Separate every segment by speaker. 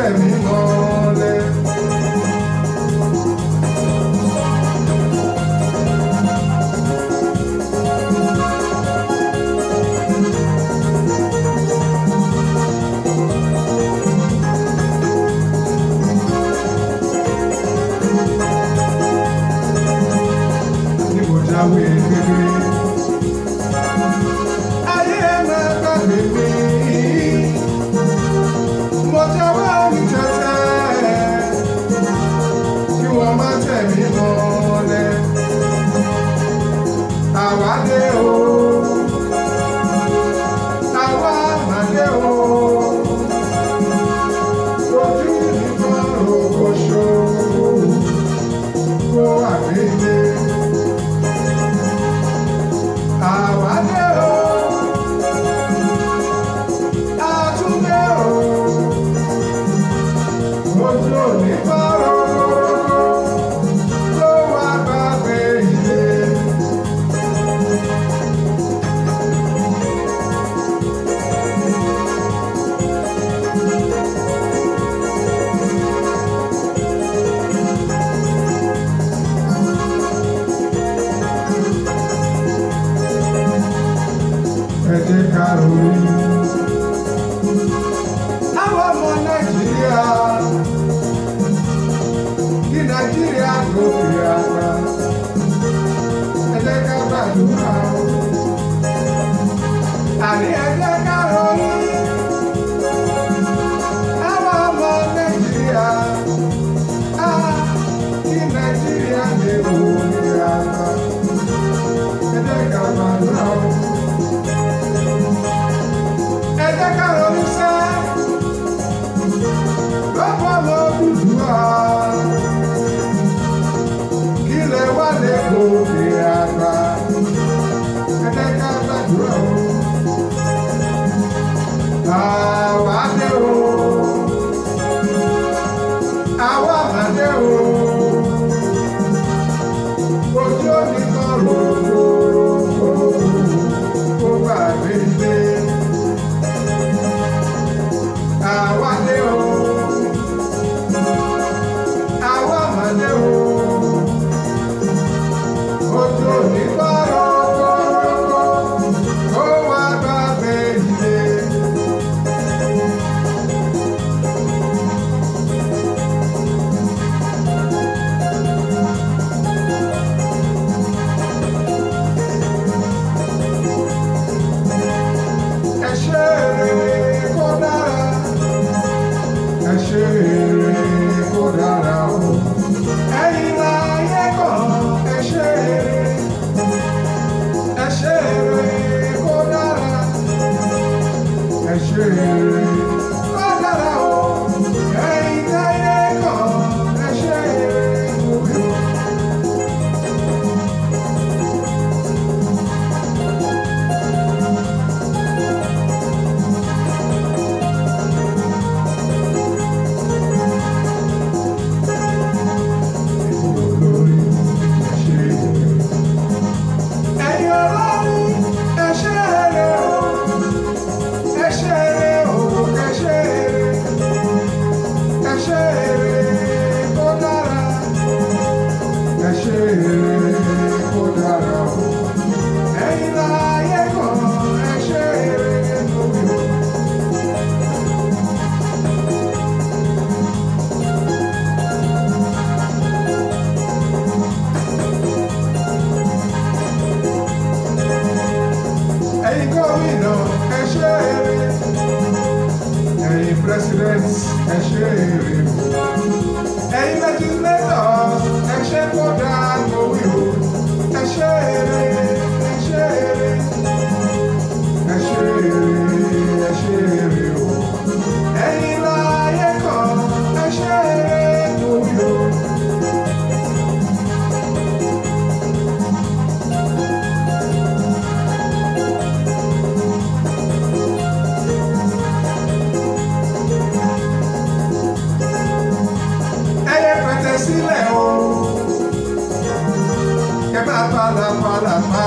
Speaker 1: mí mọ́lẹ̀. Jáwé kékeré. Ayé máa gbàgbé mi. Mo jáwé mi tẹ́tẹ́. Kí wọ́n má tẹ̀ mí mọ́lẹ̀. Àwa dé o. Àwa má dé o. Ojú nìkan rògbò ṣòro. Kó àgbélé. Àwọn ọmọ Nàìjíríà kí Nàìjíríà gòkè àgbà ẹ jẹ́ ká gbàdúrà o. Àní ẹ jẹ́ ká ronú. Àwọn ọmọ Nàìjíríà kí Nàìjíríà lè gòkè àgbà ẹ jẹ́ ká gbàdúrà o. Ẹ jẹ́ ká ronú sẹ́, lọ́pọ̀ Odùduwà, kí lè wá lè gòkè àgbà, ẹ jẹ́ ká gbàdúrà o. Àwa dé o, àwa mà dé o, ojú omi kan rògbò kó gbàgbé ilé. Àwa dé o, àwa mà dé o, ojú òní kọ́rọ́kọ́rọ́kọ́ ó wá gbàgbé ilé. Ẹ ṣe rere kó dára. Ẹ ṣe rere kó dára o. Ẹ̀yin láyé kan, ẹ ṣe rere. Ẹ ṣe rere kó dára. Ẹ ṣe rere kó dára o. Ẹ̀yin láyé kan, ẹ ṣe rere kó dára. Ẹ̀yin gómìnà ẹ ṣe rere, ẹ̀yin president ẹ ṣe rere, ẹ̀yin legislators ẹ ṣe kó dáa lórí o, ẹ ṣe rere, ẹ ṣe rere, ẹ ṣe rere, ẹ ṣe rere o, ẹ̀yin láyé kan ẹ ṣe rere lórí o. Sílẹ̀ o, kẹ máa palapalapa,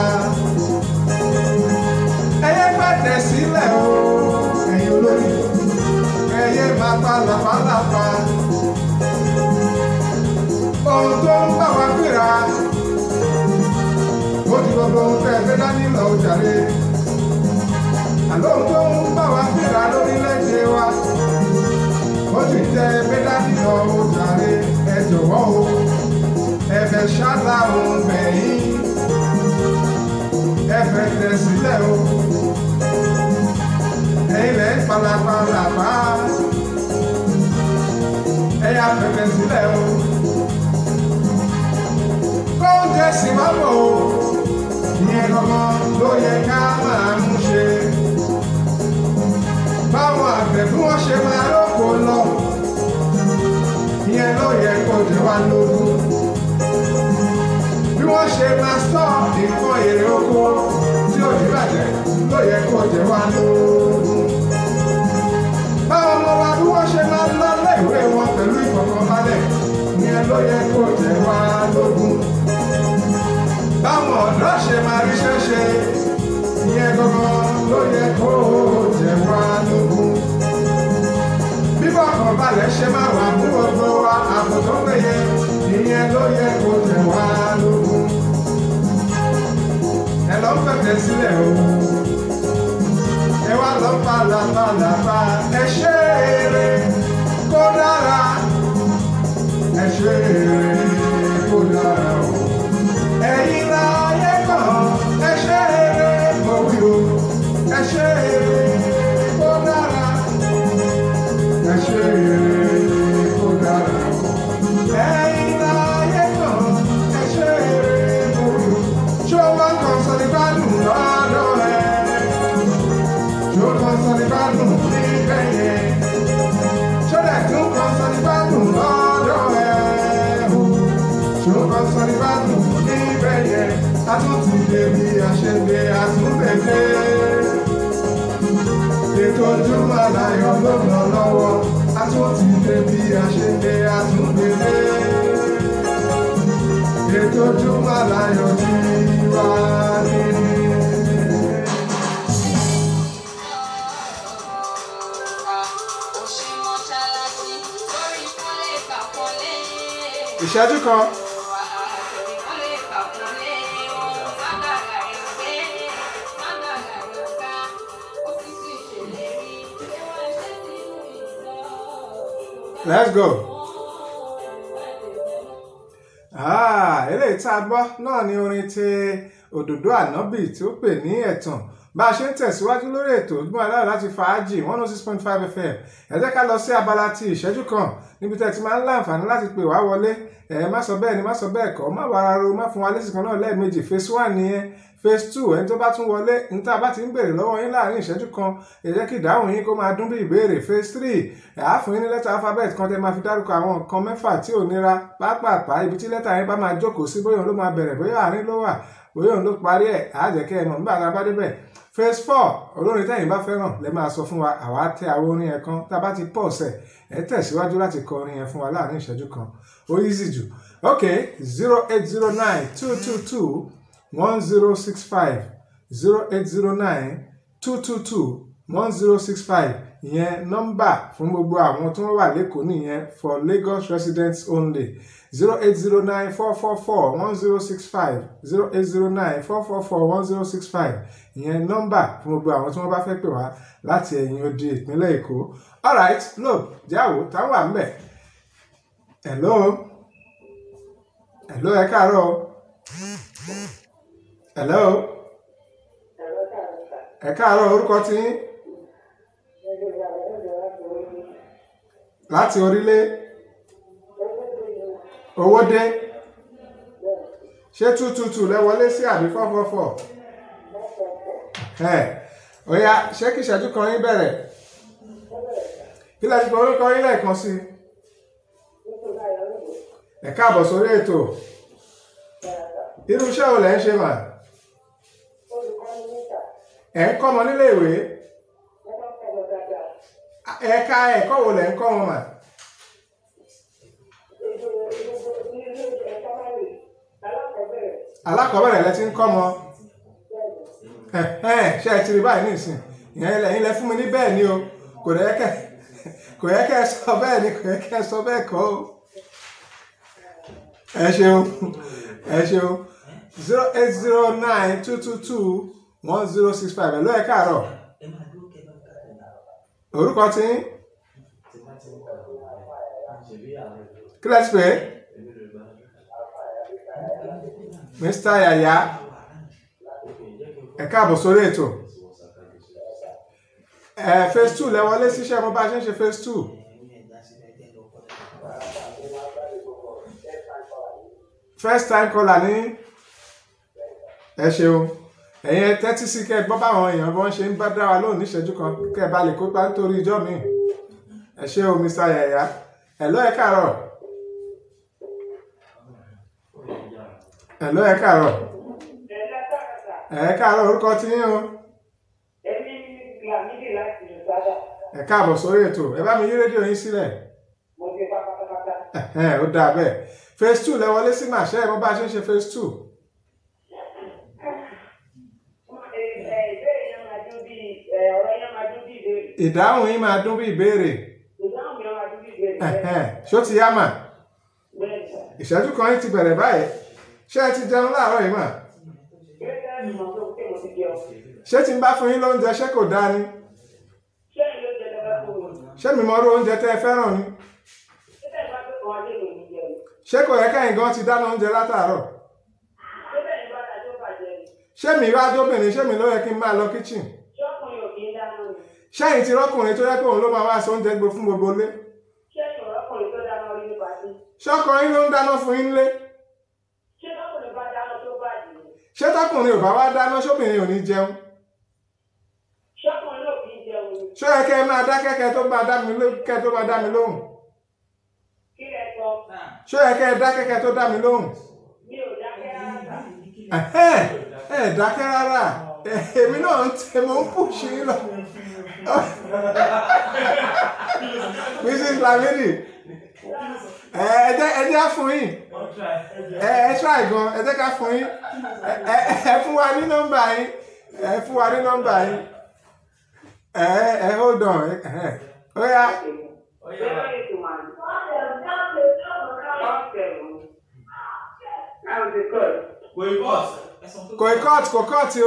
Speaker 1: ẹyẹ fẹ̀tẹ̀ sílẹ̀ o, ẹ̀yin olórí, ẹyẹ máa làpálàpálàpá. Ohun tó ń bá wa fíra, ó ti gbogbo ohun tẹ́ ẹ fẹ́ dání lọ jàre. Àlọ́ ohun tó ń bá wa fíra lórílẹ̀-èdè wa, ó ti tẹ́ ẹ fẹ́ dání lọ jàre. Ẹ jọ̀wọ́ o, ẹ fẹ́ ṣáàlà òun bẹ̀yìn, ẹ fẹ́ tẹ̀ sílẹ̀ o. Ẹ̀yin lẹ́ palapalapa, ẹ̀yà fẹ̀fẹ̀ sílẹ̀ o. Kóúnjẹ sì wá bọ̀ o, ìyẹn gangan ló yẹ ká máa mú ṣe. Báwọn àgbẹ̀ bí wọ́n ṣe máa rókò lọ, ìyẹn ló yẹ kó jẹ wá lógún. Bí wọ́n ṣe máa sọ nǹkan èrè oko tí ò ní bàjẹ́ ló yẹ kó jẹ wá lógún. Báwọn ọmọ wa bí wọ́n ṣe máa lọ léèwé wọn pẹ̀lú ìfọ̀kànbalẹ̀, ìyẹn ló yẹ kó jẹ wá lógún. Báwọn ọ̀dọ́ ṣe máa ríṣẹ́ ṣe, ìyẹn gangan ló yẹ kó jẹ wá lógún. Bí ìfọ̀kànbalẹ̀ ṣe máa wà fún gbogbo wa, ààbò tó péye, ìyẹn ló yẹ kó jẹ wá lógún. Ẹ lọ fẹ̀tẹ̀ sílẹ̀ o, ẹ wá lọ palapalapa, ẹ ṣe eré kó dára, ẹ ṣe eré kó dára o. Ẹ̀yin láyé kan, ẹ ṣe eré kó wí o, ẹ ṣe eré kó dára, ẹ ṣe eré kó dára o. Ẹ̀yin láyé kan, ẹ ṣe eré kó wí o. Ṣé o wá kan sọ ní gbádùn lọ́dọ̀ ẹ? Ṣé o kan sọ ní gbádùn níbẹ̀ yẹn? Ṣé o dẹ̀ tún kan sọ ní gbádùn lọ́dọ̀ ẹ? Ṣé o kan sọ ní gbádùn níbẹ̀ yẹn? A tún ti dé bí a ṣe dé, a tún tètè. Ètò Ojúmọ́ Aláyọ̀ ló ń lọ lọ́wọ́. A tún ti dé bí a ṣe dé, a tún tètè. Ètò Ojúmọ́ Aláyọ̀ ti wá ní. Ìṣẹ́jú kan. Let's go. Eléyìí tá a gbọ́ náà ni orin ti Òdòdó Ànábì tí ó pè ní Ẹ̀tàn. Bá a ṣe ń tẹ̀síwájú lórí ètò Ojúmọ́ Aláyọ̀ láti Fàájì 106.5 FM. Ẹ jẹ́ ká lọ sí abala ti ìṣẹ́jú kan níbi tẹ́ ti máa ń láǹfààní láti pè wá wọlé. Má sọ bẹ́ẹ̀ ni má sọ bẹ́ẹ̀ kọ́, má wàrà ro, má fún wa lésì kan náà lẹ́ẹ̀mejì. Phase 1 nìyẹn. Phase 2 ẹni tó bá tún wọlé ní tá a bá ti ń béèrè lọ́wọ́ yín láàrin ìṣẹ́jú kan, ẹ jẹ́ kí ìdáhùn yín kó máa dún bí ìbéèrè. Phase 3 á fún yín ní lẹ́tà alphabet kan tẹ́ máa fi dárúkọ àwọn nǹkan mẹ́fà tí ò nira pápápá ibi tí lẹ́tà yín bá máa jókòó sí, bóyá òun ló máa bẹ̀rẹ̀, bóyá àárín ló wà, bóyá òun ló parí ẹ̀, á jẹ́ kẹ́ ẹ mọ̀ nígbà tá a bá débẹ̀. Phase 4 olórin tẹ́yìn bá fẹ́ràn lẹ máa sọ fún wa, àwa tẹ àwọn orin yẹn kan, tá a bá ti pọ̀ ọ̀sẹ̀ ẹ tẹ̀síwájú láti kọ orin yẹn fún wa láàrin ìṣẹ́jú kan. Ó easy jù. Okay, 0809-222-1065 0809-222-1065 ìyẹn nọ́mbà fún gbogbo àwọn tí wọ́n wà lẹ́kọ̀ọ́ nìyẹn, for Lagos residents only. 0809-444-1065 0809-444-1065 ìyẹn nọ́mbà fún gbogbo àwọn tí wọ́n bá fẹ́ pè wá láti ẹ̀yìn odi ìpínlẹ̀ Èkó. Alright, look, jáwó táwọn wà ń bẹ̀. Hello, ẹ káàárọ̀. Hello, ẹ káàárọ̀, orúkọ tí yín? Láti orílẹ̀ Owódé. Ṣé 222 lẹ wọlé sí àbí 444? Ó yá, ṣé kí ìṣẹ́jú kan yín bẹ̀rẹ̀? Kí lẹ ti gbọ́ orúkọ yín lẹ́ẹ̀kan sí? Ẹ káàbọ̀ sórí ètò. Irú iṣẹ́ wo lẹ ń ṣe mà? Ẹ ń kọ́ ọmọ nílé ìwé? Ẹ̀ka ẹ̀kọ́ wo lẹ ń kọ́ wọn mà? Alákọ̀ọ́bẹ̀rẹ̀ lẹ ti ń kọ́ wọn? Ṣé ẹ ti rí báyìí nísìn? Ìyẹn lẹ fún mi ní bẹ́ẹ̀ ni o, kò rẹ̀ kẹ́. kò yẹ kẹ́ ẹ sọ bẹ́ẹ̀ ni kò yẹ kẹ́ ẹ sọ bẹ́ẹ̀ kọ́ o. ẹ ṣeun 08092221065 ẹ̀ ló ẹ káàárọ̀ orúkọ tí kílẹ̀ pé Mr. Yaya ẹ káàbọ̀ sórí ètò phase 2 lẹ wọlé síṣẹ́ mo bá ṣe ń ṣe phase 2 first time caller ní ẹ ṣeun ẹ̀yin tẹ́tí sí kẹ́ gbọ́ báwọn èèyàn bọ́n ṣe ń bá dá wa lóhùn níṣẹ́jú kan kẹ́ bá lè kópa nítorí ìjọ mi ẹ ṣé o Mr. Yaya hello ẹ káàárọ̀ hello ẹ káàárọ̀ ẹ káàárọ̀ orúkọ tí yín o ẹ káàbọ̀ sórí ètò ẹ bá mi yí rédíò yín sílẹ̀ ó dáa bẹ́ẹ̀ phase 2 lẹ wọlé sí màṣẹ ẹ mo bá ṣe ń ṣe phase 2. ìdáhùn yín máa dún bí ìbéèrè ṣó ti yá mà ìṣẹ́jú kan yín ti bẹ̀rẹ̀ báyìí ṣé ẹ ti jẹun láàárọ̀ yìí mà ṣé tí n bá fún yín lóúnjẹ ṣé kò dáa ni ṣé mi mọ irú oúnjẹ tẹ́ ẹ fẹ́ràn ni ṣé kò yẹ kẹ́yìn gan ti dáná oúnjẹ látàárọ̀ ṣé mi wá dóbìnrin ṣé mi ló yẹ kí n máa lọ kíchìn ṣẹ́yìn ti rọ́kùnrin tó yẹ pé òun ló máa wá sí oúnjẹ gbé fún gbogbo ilé ṣọ́kùnrin ló ń dáná fún yín lé ṣé tọkùnrin ò bá wá dáná ṣóbìnrin ò ní jẹun ṣó yẹ kẹ́ ẹ máa dá kẹ́kẹ́ tó máa dá mi lóhùn ṣó yẹ kẹ́ ẹ dá kẹ́kẹ́ tó dá mi lóhùn ẹ dákẹ́ rárá èmi náà mo ń pùṣì lọ Mrs. Lamidi ẹ jẹ́ fún yín ẹ try gan ẹ jẹ́ ká fún yín ẹ fún wa ní nọ́mbà yín ẹ hold on ó yá. Kò cut o.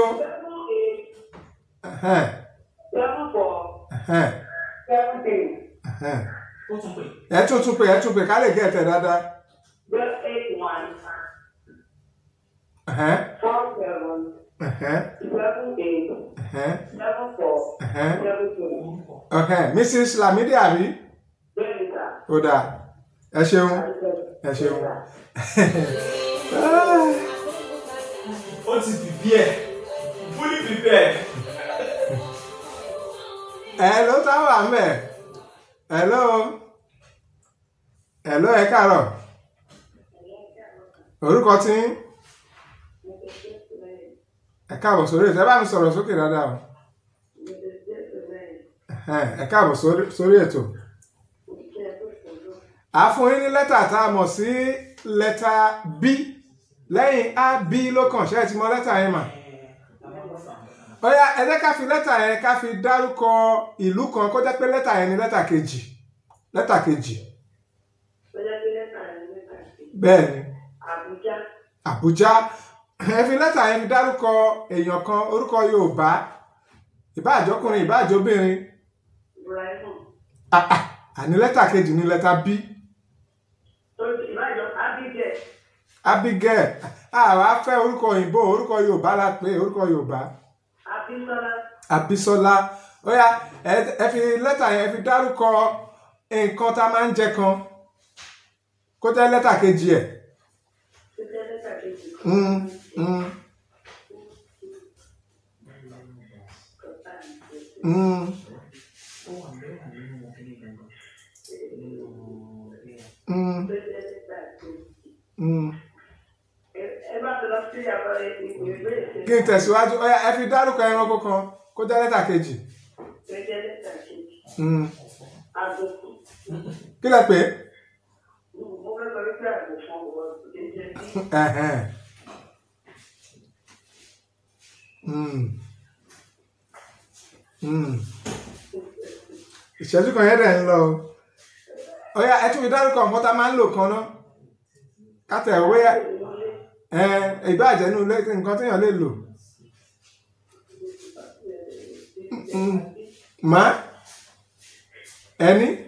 Speaker 1: 7 4 7 ẹ tún pè ká lè gẹ̀ tẹ̀ dáadáa.
Speaker 2: 081
Speaker 1: 47 Mrs. Lamidi àbí? Ó dáa ẹ ṣeun.
Speaker 3: Ó ti prepare fully prepared.
Speaker 1: Hello táwọn àmẹ́ hello ẹ káàárọ̀ orúkọ tí ẹ káàbọ̀ sórí ètò ẹ bá mi sọ̀rọ̀ sókè dáadáa ẹ káàbọ̀ sórí ètò a fún yín ní lẹ́tà tá a mọ̀ sí lẹ́tà B lẹ́yìn A B ló kàn ṣe é ti mọ lẹ́tà yẹn mà ó yá ẹ jẹ́ ká fi lẹ́tà yẹn ká fi dárúkọ ìlú kan kó jẹ́ pé lẹ́tà yẹn ni lẹ́tà kejì bẹ́ẹ̀ ni Àbújá ẹ fi lẹ́tà yẹn fi dárúkọ èèyàn kan orúkọ Yorùbá ìbáàjọkùnrin ìbáàjọbìnrin àní lẹ́tà kejì ni lẹ́tà B. Abigail àwa fẹ́ orúkọ òyìnbó orúkọ Yorùbá la pé orúkọ Yorùbá Abisola ó yá ẹ fi lẹ́tà yẹn fi dárúkọ nǹkan tá a máa ń jẹ kan kó jẹ́ lẹ́tà kejì ẹ̀. Kí n tẹ̀síwájú ó yá ẹ fi dárúkọ ẹranko kan kó jẹ́ lẹ́tà kejì. Kí lẹ pè é? ìṣẹ́jú kan yẹn dẹ̀ ń lọ ó yá ẹ tún fi dárúkọ nǹkan tá a máa ń lò kan náà kátẹ̀ òwe ìbàjẹ́ nínú ilé nǹkan téèyàn lè lò má ẹni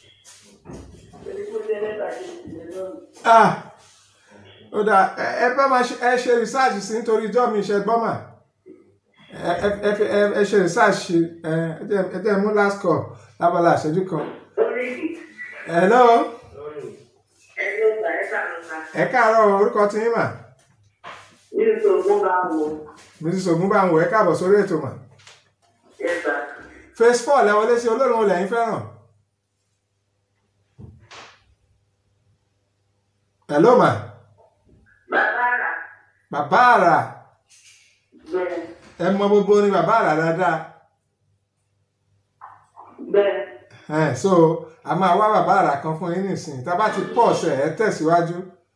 Speaker 1: ó dà ẹ bá máa ṣe research sí nítorí ìjọ mi ṣe gbọ́ mà ẹ ṣe research ẹ jẹ́ mú last call lábala ìṣẹ́jú kan. Hello. Ẹ káàárọ̀ orúkọ tí yín mà. Mrs. Ogunbanwo ẹ káàbọ̀ sórí ètò mà. Phase 4 lẹ wọlé sí olórin olè yín fẹ́ràn. Hello ma. Bàbá àrà. Ẹ mọ gbogbo ni bàbá àrà dáadáa. So a máa wá bàbá àrà kan fún yín nísìnyí tá a bá ti pọ̀ ṣe ẹ tẹ̀síwájú.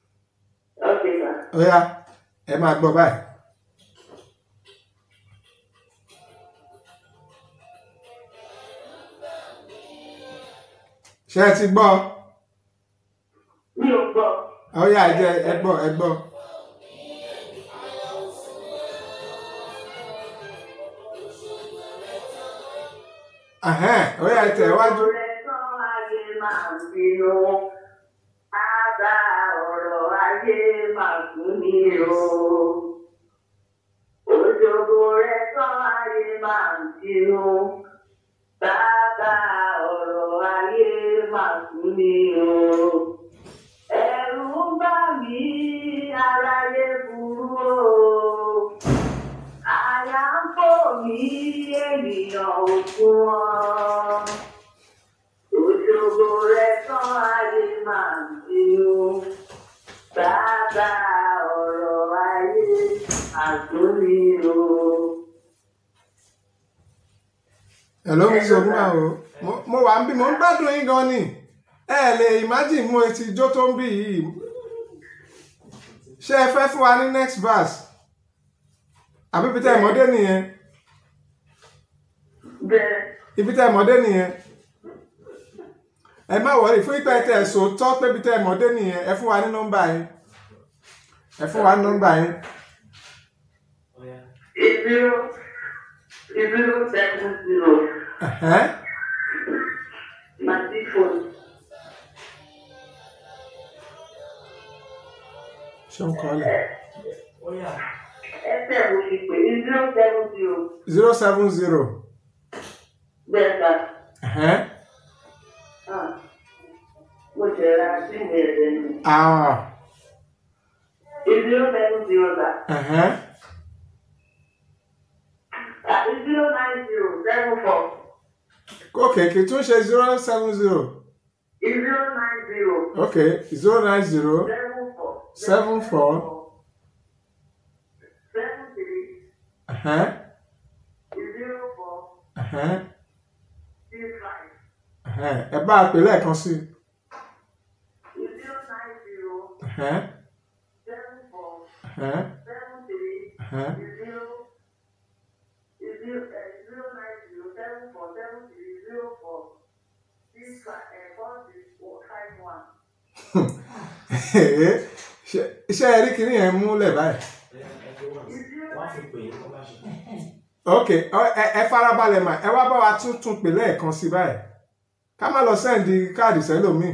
Speaker 1: Ó yá ẹ máa gbọ́ báyìí. Ṣé ẹ ti gbọ́?
Speaker 2: Mi ò gbọ́.
Speaker 1: Ó yá ẹ gbọ́. Ó yá ẹ tẹ̀ wájú.
Speaker 2: Àbá ọ̀rọ̀ ayé máa kún ní o. Òjòbó rẹ̀ tán ayé máa ń bínú. Bàbá ọ̀rọ̀ ayé máa kún ní o. Ẹ̀rù ń bà mí aráyé burú o. Àyà ń fò mí ènìyàn òkú wọn. Òjòbó rẹ̀ tán ayé máa ń bínú. Bàbá ọ̀rọ̀ ayé àtúnrí o.
Speaker 1: Hello Mrs. Ogunbanwo mo wà ń bí mo ń gbádùn yín gan ni ẹ lè imagine mú etí ijó tó ń bí yìí ṣé ẹ fẹ́ fún wa ní next verse àbí ibi tẹ́ ẹ mọ̀dé nìyẹn ibi tẹ́ ẹ mọ̀dé nìyẹn ẹ má wọrí fún ìpẹ́ tẹ́ ẹ sòótọ́ pé ibi tẹ́ ẹ mọ̀dé nìyẹn ẹ fún wa ní nọ́mbà yín ẹ fún wa ní nọ́mbà yín.
Speaker 2: 070. My phone.
Speaker 1: Ṣé ń kọ́ lẹ̀?
Speaker 2: Ẹsẹ̀ mo fi pè ní 070.
Speaker 1: 070.
Speaker 2: Bẹ́ẹ̀ta. Mo jẹ́ ra sí mi ẹ̀rẹ́ ni. 070 ta. 09074.
Speaker 1: Okay, kì í tún ṣe 070.
Speaker 2: 090.
Speaker 1: Okay, 090. 74.
Speaker 2: 73. 04. 65.
Speaker 1: Ẹ bá a pè lẹ́ẹ̀kan sí.
Speaker 2: 090. 74. 73.
Speaker 1: Ṣé ẹ rí kìíní yẹn múlẹ̀ báyìí? Ok, ẹ farabalẹ̀ mà ẹ wá bá wa tún pè lẹ́ẹ̀kan sí báyìí ká má lọ sẹ́ǹdì káàdì sẹ́lòmíì.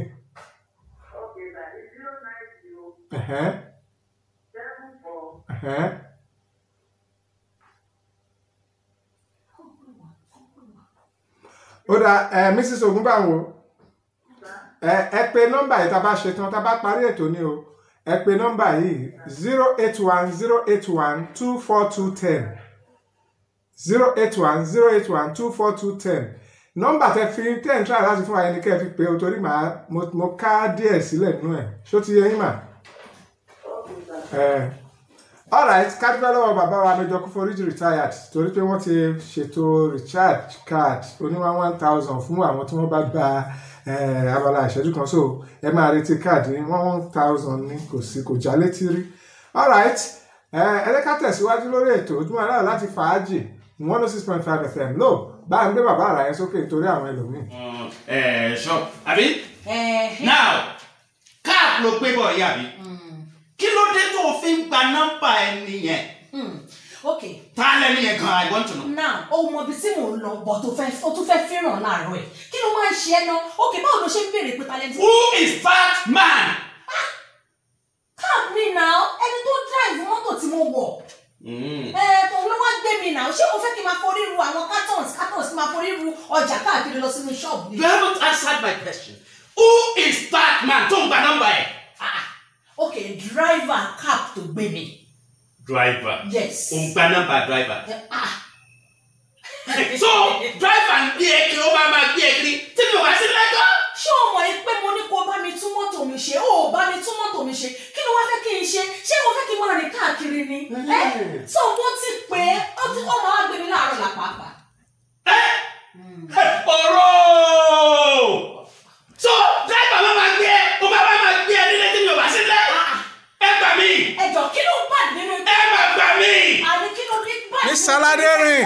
Speaker 1: Ó dà Mrs. Ogunbanwo ẹ pe nọ́mbà yìí tá a bá ṣe tán tá a bá parí ètò ni o ẹ pe nọ́mbà yìí 08108124210 08108124210 nọ́mbà tẹ fi tẹ́ ń try láti fún wa ẹni kẹ́ fi pé o torí mo ká díẹ̀ sílẹ̀ nínú ẹ̀ ṣó ti yẹ yín mà. Alright, kádúpẹ́ lọ́wọ́ bàbá wa Major Kuforiji retired torí pé wọ́n ti ṣètò recharge card oníwà 1000 fún àwọn tí wọ́n bá gba abala ìṣẹ́jú kan so ẹ máa retí káàdì ní 1000 ní kò já létí rí. Alright, ẹ jẹ́ ká tẹ̀síwájú lórí ètò Ojúmọ́ Aláyọ̀ láti fàájì 106.5 FM no bá ń gbé bàbá àrà yẹn sókè nítorí àwọn ẹlòmíì.
Speaker 4: Sure àbí. Now cap ló pé bọ̀ yá bí. Kí ló dé tó o fi ń gba nọ́mbà ẹni yẹn?
Speaker 5: Okay.
Speaker 4: Ta lẹ́ni yẹn gan, I want to know.
Speaker 5: Now o mọ bí tí mò ń lọ bọ̀ tó tún fẹ́ fẹ́ràn láàárọ̀ ẹ̀ kí ló máa ń ṣe ẹ́ náà okay báwo ló ṣe ń béèrè pé talent.
Speaker 4: Who is that man?
Speaker 5: Cap mi now ẹni tó drive mọ́tò tí mo wọ̀. Òun ló wá gbé mi náà ṣé o fẹ́ kí n máa forí ru àwọn cartons máa forí ru ọjà káàkiri lọ sínú ṣọ́ọ̀bù ni.
Speaker 4: You haven't answered my question. Who is that man? Tó ń gba nọ́mbà ẹ̀.
Speaker 5: Okay driver Cap tó gbé mi.
Speaker 4: Driver.
Speaker 5: Yes.
Speaker 4: O ń gba nọ́mbà driver. So driver ń gbé ẹ kiri ó máa gbé ẹ kiri tí mi ò wá sí lẹ́tọ́.
Speaker 5: Ṣé o mọ̀ pé mo ní kó bá mi tún mọ́tò mi ṣe ó bá mi tún mọ́tò mi ṣe kí ló wá fẹ́ kí n ṣe ṣé mo fẹ́ kí n máa rìn káàkiri ni. So mo ti pè é ó máa wá gbé mi láàárọ̀ làpapà.
Speaker 4: Ọ̀rọ̀ so driver máa gbé ẹ ó máa gbé ẹ nílé tí mi ò wá sí lẹ́. Ẹ gbà mí.
Speaker 5: Ẹjọ́ kí ló bá nínú.
Speaker 4: Ẹ máa gbà mí.
Speaker 5: Àní kí ló dé bá.
Speaker 1: Mr. Laderin.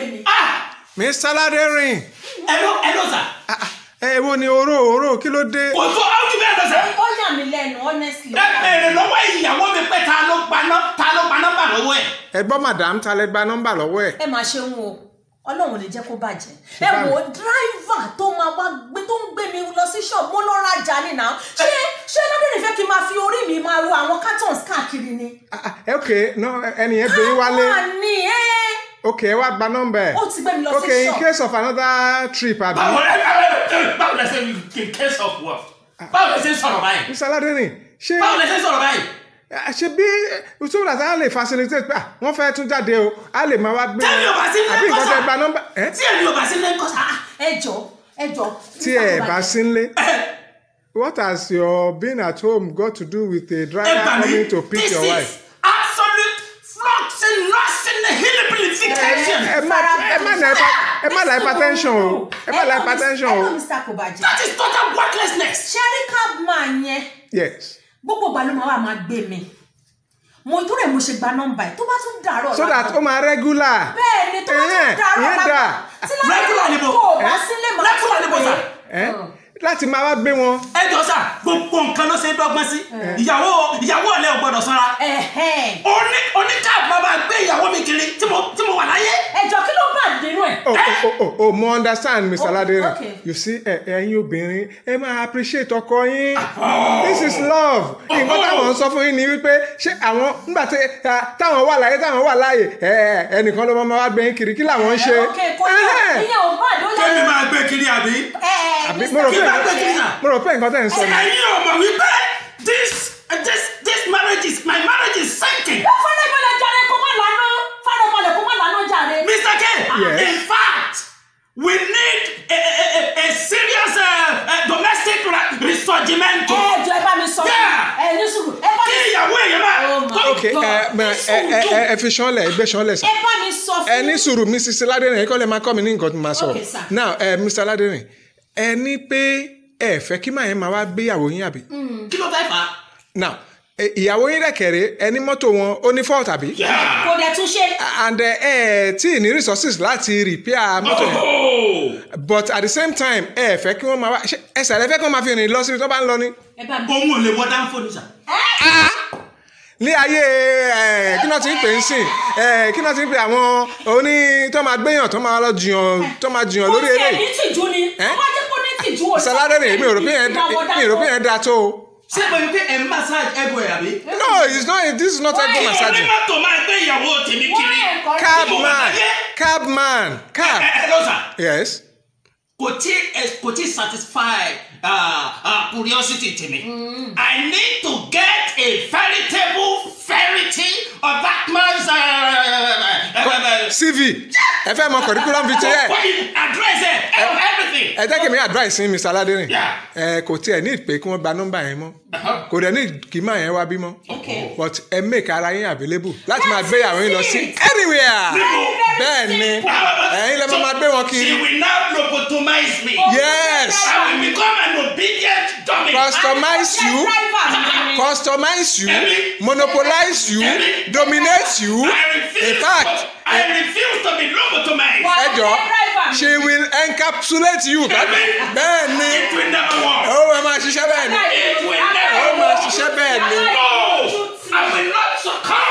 Speaker 1: Mr. Laderin.
Speaker 4: Hello sir.
Speaker 1: Èwo ni oró kí ló dé.
Speaker 4: Kò tó ọ́ jù bẹ́ẹ̀ lọ sẹ́.
Speaker 5: Ó yà mí lẹ́nu honestly.
Speaker 4: Ẹ bèrè lọ́wọ́ ìyàwó mi pé ta ló gba nọ́mbà lọ́wọ́ ẹ̀.
Speaker 1: Ẹ gbọ́ madam ta lẹ gba nọ́mbà lọ́wọ́ ẹ̀.
Speaker 5: Ẹ máa ṣe ń wo Ọlọ́run lè jẹ́ kó bàjẹ́. Ẹ wo driver tó máa wá gbé tó ń gbé mi lọ sí shop mo lọ rajà ní náà. Ṣé Laderin fẹ́ kí n máa fi orí mi máa ru àwọn cartons káàkiri ni.
Speaker 1: Okay no ẹni yẹn gbé yín wálé.
Speaker 5: Àwọn ni
Speaker 1: Okay ẹ wá gba nọ́mbà ẹ̀.
Speaker 5: Ó ti gbé mi lọ sí shop.
Speaker 1: Okay in case of another trip àbí.
Speaker 4: Báwo lẹ ṣe in case of what? Báwo lẹ ṣe sọ̀rọ̀ báyìí?
Speaker 1: Mr. Laderin ṣé.
Speaker 4: Báwo lẹ ṣe sọ̀rọ̀ báyìí?
Speaker 1: Ṣe bí ìṣòro àti lè facilitate pé wọ́n fẹ́ tún jáde o a lè máa wá gbé
Speaker 4: tẹ́lẹ̀ ò bá sí
Speaker 1: àbí nǹkan tẹ́ gba nọ́mbà.
Speaker 4: Tí ẹni ò bá sí lẹ́ńkọ́ sá.
Speaker 5: Ẹjọ́.
Speaker 1: Tí ẹ bá sí nílé. What has your being at home got to do with a driver coming to pick your wife?
Speaker 4: This is absolute fluxing, nothing, hillbillification.
Speaker 1: Ẹ má la hypertension o. Ẹ má la hypertension o.
Speaker 5: Mr. Kobaji.
Speaker 4: That is total worthlessness.
Speaker 5: Sherry Cabman yẹn.
Speaker 1: Yes.
Speaker 5: Gbogbo ìgbà ló máa gbé mi. Mo tó rẹ̀ mo ṣe gba nọ́mbà ẹ̀ tó bá tún dàárọ̀.
Speaker 1: So that ó máa regular.
Speaker 5: Bẹ́ẹ̀ni tó bá tún dàárọ̀ lápá.
Speaker 4: Regular ni mo.
Speaker 5: Kò bá sílé máa tún
Speaker 4: Regular ni mo sà.
Speaker 1: Láti máa wá gbé wọn.
Speaker 4: Ẹ jọ sà gbogbo nǹkan ló ṣe dọ́gbọ́n sí. Ìyàwó ọ̀lẹ́ ò gbọ́dọ̀ sanra. Oníkàbọ̀ máa gbé ìyàwó mi kiri tí mo wà láyé.
Speaker 5: Ẹjọ́ kí ló bá nínú ẹ̀.
Speaker 1: Mo understand Mr. Laderin. You see ẹ̀yin obìnrin ẹ máa appreciate ọkọ yín. This is love. Nǹkan táwọn ń sọ fún yín ni wípé ṣé àwọn nígbà táwọn wà láyé ẹnìkan ló máa wá gbé yín kiri kí làwọn ń ṣe.
Speaker 5: Ìyẹn ò bá ló lẹ́nu.
Speaker 4: Kémi máa gbé kiri àbí?
Speaker 1: Mo rò pé nǹkan tẹ̀ ń sọ ni.
Speaker 4: Ẹ̀yin ò mọ̀ wípé this marriage is sinking.
Speaker 5: Fọ́nrẹ́bọ̀lẹ̀ jàre kó má lànà jàre.
Speaker 4: Mr. K, in fact, we need a serious domestic resurgiment.
Speaker 5: Ẹjọ́ ẹ bá mi sọ. Ní sùúrù.
Speaker 4: Kí ìyàwó èèyàn máa.
Speaker 1: Okay, ẹ fi ṣánlẹ̀ ẹ gbé ṣánlẹ̀ sọ.
Speaker 5: Ẹ bá mi sọ fún.
Speaker 1: Ẹ ní sùúrù Mrs. Laderin ẹ kọ́ lè máa kọ́ mi ní nǹkan tó máa sọ. Now Mr. Laderin ẹ ní pé ẹ fẹ́ kí màá yẹn máa wá gbéyàwó yín àbí.
Speaker 4: Kí ló fẹ́ fà á?
Speaker 1: Now ìyàwó yín dẹ̀kẹ̀rẹ̀ ẹni mọ́tò wọn ó ní fault àbí.
Speaker 5: Kò dẹ̀ tún ṣe.
Speaker 1: And tí ní resources láti repair mọ́tò yẹn. But at the same time ẹ fẹ́ kí wọ́n máa wá ẹsẹ̀ rẹ fẹ́ kí wọ́n máa fi rìn lọ síbi tó bá ń lọ ní.
Speaker 4: Òun ò lè wọ dáńfò ní sà.
Speaker 1: Ní ayé kí náà ti ń pè ń sìn kí náà ti ń pè àwọn oní tó máa gbéyàn tó máa lọ jiyàn lórí eré.
Speaker 5: Kò sí ẹni tìjú ni. Wọ́n jẹ́ kó ní tìjú o.
Speaker 1: Mr. Laderin mi ò rò pé yẹn da tó o.
Speaker 4: Ṣé pé wípé ẹ̀ ń massage ego ẹ̀ àbí?
Speaker 1: No, it's not. This is not ego massaging.
Speaker 4: Onímọ̀tò máa gbé ìyàwó tèmi kiri.
Speaker 1: Cabman.
Speaker 4: Hello sir.
Speaker 1: Yes.
Speaker 4: Kò tí satisfy curiosity tèmi. I need to get a veritable verity of that man's
Speaker 1: CV. Ẹ fẹ́ mọ curriculum vitae.
Speaker 4: Address everything.
Speaker 1: Ẹ jẹ́ kí mi advice yín Mr. Laderin. Kò tiẹ̀ ní ìpè kí wọ́n gba nọ́mbà yẹn mọ́. Kò dẹ̀ ní kí máa yẹn wá bímọ. But ẹ make ara yín available láti máa gbé àwọn yín lọ sí anywhere. Bẹ́ẹ̀ ni ẹ̀yin lè máa gbé wọn kiri.
Speaker 4: She will now lobotomize me.
Speaker 1: Yes.
Speaker 4: I will become an obedient dummy.
Speaker 1: customize you, monopolize you, dominate you. In fact,
Speaker 4: I refuse to be lobotomized.
Speaker 1: She will encapsulate you.
Speaker 4: It will never work.
Speaker 1: Oh, ẹ máa ṣiṣẹ́ bẹ́ẹ̀ ni.
Speaker 4: It will never work.
Speaker 1: Ó máa ṣiṣẹ́ bẹ́ẹ̀ ni.
Speaker 4: No, I will not succumb